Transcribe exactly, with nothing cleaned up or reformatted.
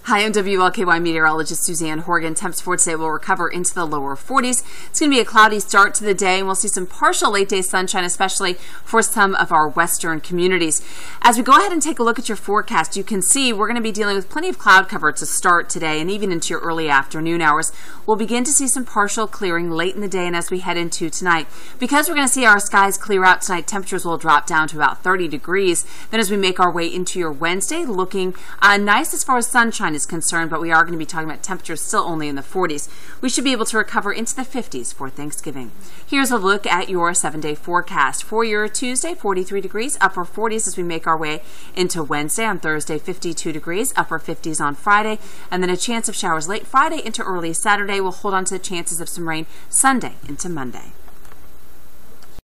Hi, I'm W L K Y meteorologist Suzanne Horgan. Temps for today will recover into the lower forties. It's going to be a cloudy start to the day, and we'll see some partial late day sunshine, especially for some of our western communities. As we go ahead and take a look at your forecast, you can see we're going to be dealing with plenty of cloud cover to start today and even into your early afternoon hours. We'll begin to see some partial clearing late in the day and as we head into tonight. Because we're going to see our skies clear out tonight, temperatures will drop down to about thirty degrees. Then as we make our way into your Wednesday, looking uh, nice as far as sunshine is concerned, but we are going to be talking about temperatures still only in the forties. We should be able to recover into the fifties for Thanksgiving. Here's a look at your seven-day forecast. For your Tuesday, forty-three degrees, upper forties as we make our way into Wednesday. On Thursday, fifty-two degrees, upper fifties on Friday, and then a chance of showers late Friday into early Saturday. We'll hold on to the chances of some rain Sunday into Monday.